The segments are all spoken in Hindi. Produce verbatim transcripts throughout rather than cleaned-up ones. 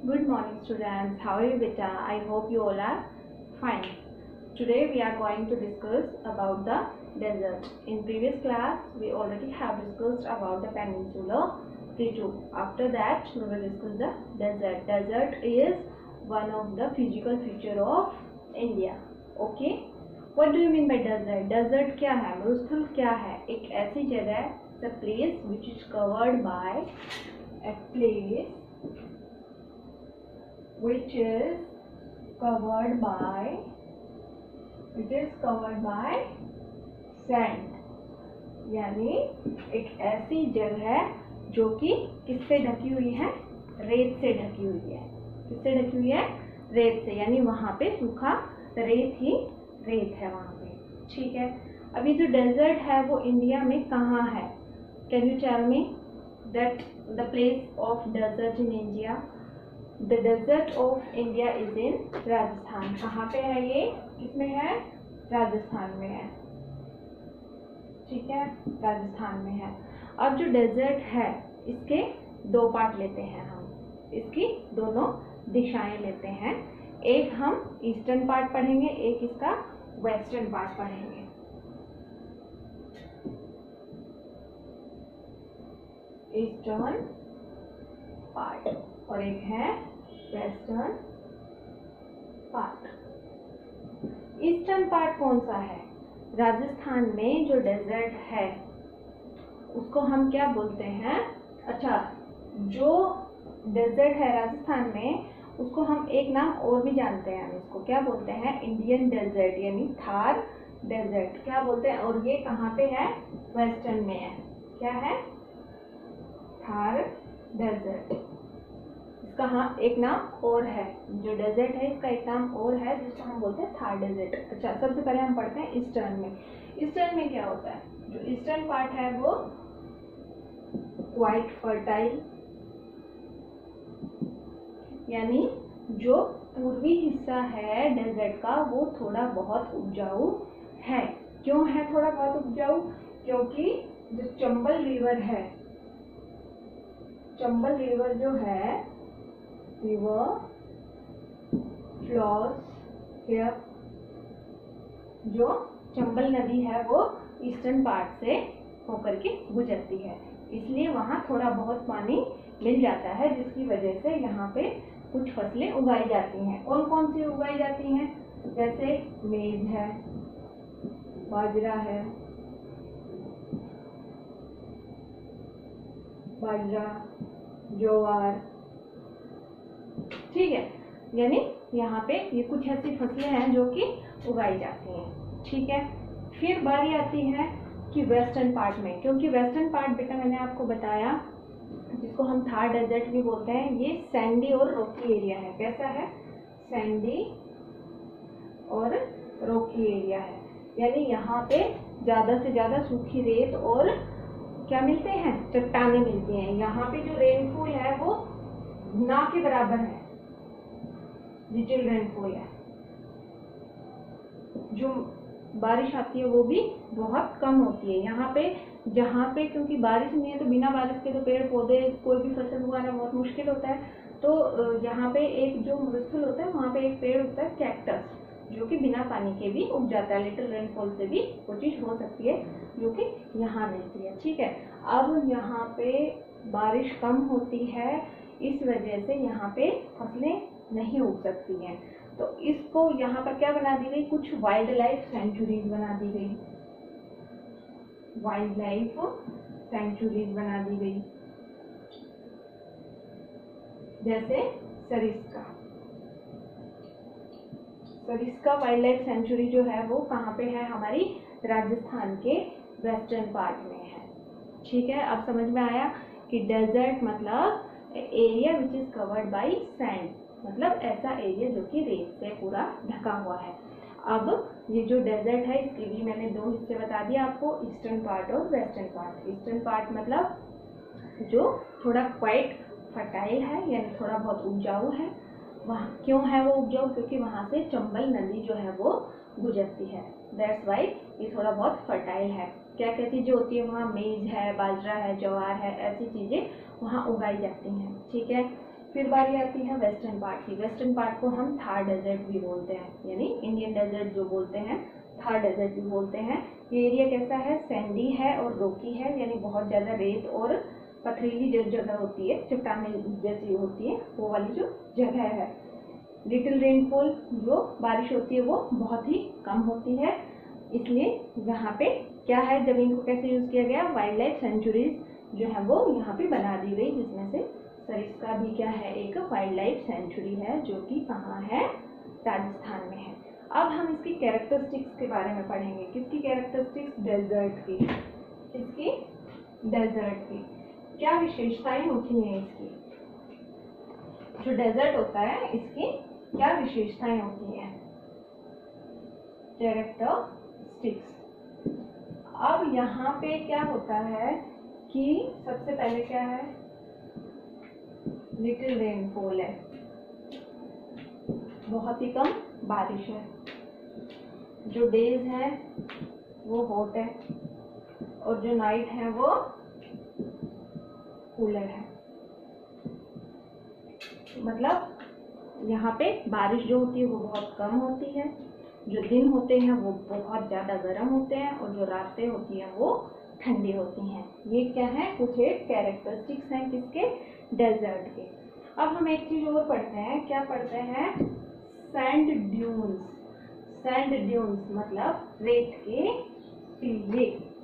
Good morning students, how are you beta? I hope you all are fine. Today we are going to discuss about the desert. In previous class we already have discussed about the peninsular plateau. After that we will discuss the desert. Desert is one of the physical feature of India. Okay? What do you mean by desert? Desert क्या है? मरुस्थल क्या है? एक ऐसी जगह, the place which is covered by a place which is covered by it is covered by sand. यानी एक ऐसी जगह जो कि किससे ढकी हुई है? रेत से ढकी हुई है. किससे ढकी हुई है? रेत से. यानी वहां पे सूखा रेत ही रेत है वहां पे. ठीक है. अभी जो डेजर्ट है वो इंडिया में कहाँ है? Can you tell me that the place of desert in India? The desert of India is in Rajasthan. कहाँ पे है ये? किसमें है? राजस्थान में है. ठीक है, राजस्थान में है. अब जो डेजर्ट है इसके दो पार्ट लेते हैं हम. इसकी दोनों दिशाएं लेते हैं. एक हम ईस्टर्न पार्ट पढ़ेंगे, एक इसका वेस्टर्न पार्ट पढ़ेंगे. ईस्टर्न पार्ट और एक है वेस्टर्न पार्ट. ईस्टर्न पार्ट कौन सा है? राजस्थान में जो डेजर्ट है उसको हम क्या बोलते हैं? अच्छा, जो डेजर्ट है राजस्थान में उसको हम एक नाम और भी जानते हैं. हम इसको क्या बोलते हैं? इंडियन डेजर्ट यानी थार डेजर्ट. क्या बोलते हैं? और ये कहाँ पे है? वेस्टर्न में है. क्या है? थार डेजर्ट. इसका हाँ एक नाम और है. जो डेजर्ट है इसका एक नाम और है जिसको हम बोलते हैं थार डेजर्ट. अच्छा, सबसे पहले हम पढ़ते हैं ईस्टर्न में. ईस्टर्न में क्या होता है? जो ईस्टर्न पार्ट है वो क्वाइट फर्टाइल, यानी जो पूर्वी हिस्सा है डेजर्ट का वो थोड़ा बहुत उपजाऊ है. क्यों है थोड़ा बहुत उपजाऊ? क्योंकि जो चंबल रिवर है, चंबल रिवर जो है रिवर फ्लोज हियर. जो चंबल नदी है वो ईस्टर्न पार्ट से होकर के गुजरती है, इसलिए वहाँ थोड़ा बहुत पानी मिल जाता है, जिसकी वजह से यहाँ पे कुछ फसलें उगाई जाती हैं. कौन कौन सी उगाई जाती हैं? जैसे मेज है, बाजरा है, बाजरा, ज्वार. ठीक है, यानी यहाँ पे ये कुछ ऐसी फसलें हैं जो कि उगाई जाती हैं. ठीक है. फिर बारी आती है कि वेस्टर्न पार्ट में, क्योंकि वेस्टर्न पार्ट बेटा मैंने आपको बताया जिसको हम थार डेजर्ट भी बोलते हैं, ये सैंडी और रॉकी एरिया है. कैसा है? सैंडी और रॉकी एरिया है. यानी यहाँ पे ज्यादा से ज्यादा सूखी रेत और क्या मिलते हैं? चट्टानें मिलती हैं. यहाँ पे जो रेनफॉल है वो ना के बराबर है. लिटिल रेनफॉल है. जो बारिश आती है वो भी बहुत कम होती है यहाँ पे. जहाँ पे क्योंकि बारिश नहीं है तो बिना बारिश के तो पेड़ पौधे कोई भी फसल उगाना बहुत मुश्किल होता है. तो यहाँ पे एक जो मरुस्थल होता है वहाँ पे एक पेड़ होता है कैक्टस, जो कि बिना पानी के भी उग जाता है. लिटिल रेनफॉल से भी वो चीज हो सकती है जो कि यहाँ मिलती है. ठीक है. अब यहाँ पे बारिश कम होती है, इस वजह से यहाँ पे फसलें नहीं उग सकती हैं. तो इसको यहाँ पर क्या बना दी गई? कुछ वाइल्ड लाइफ सेंचुरीज बना दी गई. वाइल्ड लाइफ सेंचुरीज बना दी गई, जैसे Sariska. Sariska wild life sanctuary जो है वो कहाँ पे है? हमारी राजस्थान के वेस्टर्न पार्ट में है. ठीक है. अब समझ में आया कि डेजर्ट मतलब area which is covered by sand, मतलब ऐसा एरिया जो कि रेत से पूरा ढका हुआ है. अब ये जो डेजर्ट है इसके भी मैंने दो हिस्से बता दिए आपको, ईस्टर्न पार्ट और वेस्टर्न पार्ट. ईस्टर्न पार्ट मतलब जो थोड़ा क्वाइट फर्टाइल है, यानी थोड़ा बहुत उपजाऊ है. वहाँ क्यों है वो उपजाऊ? क्योंकि वहाँ से चंबल नदी जो है वो गुजरती है. दैट्स वाई ये थोड़ा बहुत फर्टाइल है. क्या क्या चीजें होती है वहाँ? मेज है, बाजरा है, ज्वार है, ऐसी चीजें वहाँ उगाई जाती हैं. ठीक है. फिर बारी आती है वेस्टर्न पार्ट की। वेस्टर्न पार्ट को हम थार डेजर्ट भी बोलते हैं, यानी इंडियन डेजर्ट जो बोलते हैं थार डेजर्ट भी बोलते हैं। ये एरिया कैसा है, सैंडी है और रोकी है, यानी बहुत ज़्यादा रेत और पथरीली जो जगह होती है, चट्टानें जैसी होती है, वो वाली जो जगह है। लिटिल रेनफॉल, जो बारिश होती है वो बहुत ही कम होती है, इसलिए यहाँ पे क्या है, जमीन को कैसे यूज किया गया, वाइल्ड लाइफ सेंचुरीज जो है वो यहाँ पे बना दी गई, जिसमें से सरिस्का भी क्या है, एक वाइल्ड लाइफ सेंचुरी है, जो कि कहाँ है, राजस्थान में है। अब हम इसकी कैरेक्टरिस्टिक्स के बारे में पढ़ेंगे। किसकी कैरेक्टरिस्टिक्स, डेजर्ट की। किसकी, डेजर्ट की। क्या विशेषताएं होती हैं इसकी, जो डेजर्ट होता है इसकी क्या विशेषताएं होती हैं, कैरेक्टरिस्टिक्स। अब यहाँ पे क्या होता है कि सबसे पहले क्या है, लिटिल रेनफॉल है, बहुत ही कम बारिश है, जो डेज है वो हॉट है और जो नाइट है वो कूलर है। मतलब यहाँ पे बारिश जो होती है वो बहुत कम होती है, जो दिन होते हैं वो बहुत ज़्यादा गर्म होते हैं और जो रातें होती हैं वो ठंडी होती हैं। ये क्या है, कुछ एक कैरेक्टरिस्टिक्स हैं किसके, डेजर्ट के। अब हम एक चीज़ और पढ़ते हैं, क्या पढ़ते हैं, सैंड ड्यून्स। सैंड ड्यून्स मतलब रेत के टीले,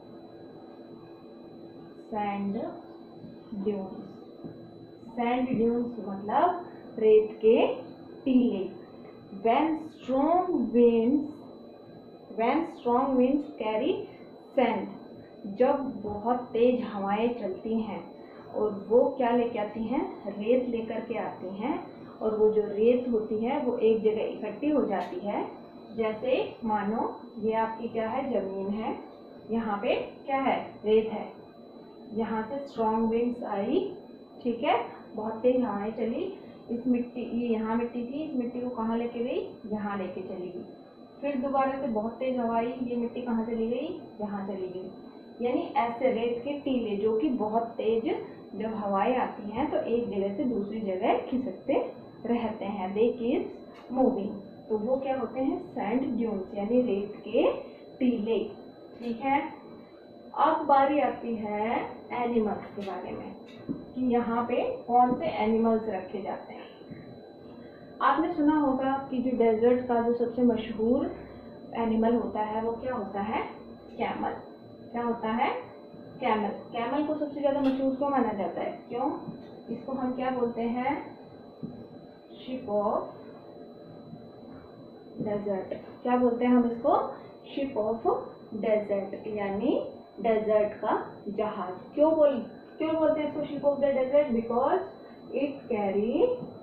सैंड ड्यून्स। सैंड ड्यून्स मतलब रेत के टीले। When strong winds, when strong winds carry sand, जब बहुत तेज हवाएं चलती हैं और वो क्या लेके आती हैं, रेत लेकर के आती हैं, और वो जो रेत होती है वो एक जगह इकट्ठी हो जाती है। जैसे मानो ये आपकी क्या है, जमीन है, यहाँ पे क्या है, रेत है, यहाँ से स्ट्रॉन्ग विंड्स आई, ठीक है, बहुत तेज हवाएं चली, इस मिट्टी, ये यहाँ मिट्टी थी, इस मिट्टी को कहाँ लेके गई, यहाँ लेके चली गई। फिर दोबारा से बहुत तेज हवा आई, ये मिट्टी कहाँ चली गई, यहाँ चली गई। यानी ऐसे रेत के टीले जो कि बहुत तेज जब हवाएं आती हैं तो एक जगह से दूसरी जगह खिसकते रहते हैं, दे कीप्स मूविंग, तो वो क्या होते हैं, सैंड ड्यून्स, यानी रेत के टीले। ठीक है, अब बारी आती है एनिमल्स के बारे में कि यहाँ पे कौन से एनिमल्स रखे जाते हैं। आपने सुना होगा कि जो डेजर्ट का जो सबसे मशहूर एनिमल होता है वो क्या होता है, कैमल। क्या होता है, कैमल। कैमल को सबसे ज्यादा मशहूर क्यों माना जाता है, क्यों, इसको हम क्या बोलते हैं, शिप ऑफ डेजर्ट। क्या बोलते हैं हम इसको, शिप ऑफ डेजर्ट, यानी डेजर्ट का जहाज। क्यों बोल क्यों बोलते हैं इसको ship of the desert, because it carry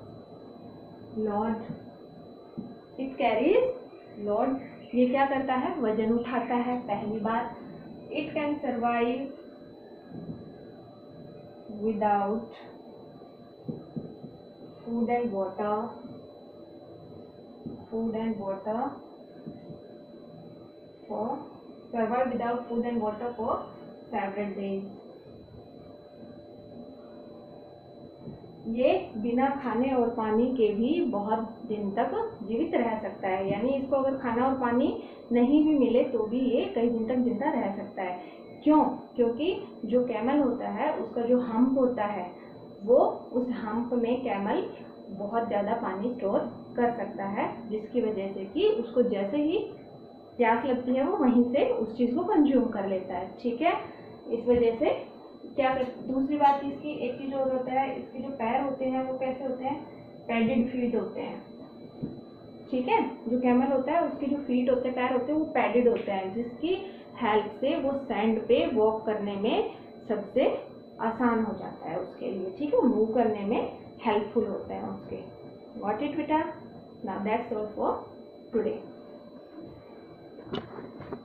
load, it carries load. ये क्या करता है, वजन उठाता है, पहली बात। It can survive without food and water, food and water for survive without food and water for several days. ये बिना खाने और पानी के भी बहुत दिन तक जीवित रह सकता है, यानी इसको अगर खाना और पानी नहीं भी मिले तो भी ये कई दिन तक जिंदा रह सकता है। क्यों, क्योंकि जो कैमल होता है उसका जो हम्प होता है वो, उस हम्प में कैमल बहुत ज़्यादा पानी स्टोर कर सकता है, जिसकी वजह से कि उसको जैसे ही प्यास लगती है वो वहीं से उस चीज़ को कंज्यूम कर लेता है। ठीक है, इस वजह से क्या कर, दूसरी बात इसकी एक चीज और होता है, इसके जो पैर होते हैं वो कैसे होते हैं, पैडेड फीट होते हैं। ठीक है, जो कैमल होता है उसके जो फीट होते हैं, पैर होते हैं, वो पैडेड होते हैं, जिसकी हेल्प से वो सैंड पे वॉक करने में सबसे आसान हो जाता है उसके लिए। ठीक है, मूव करने में हेल्पफुल होते हैं उसके। गॉट इट बेटा, now that's all for today.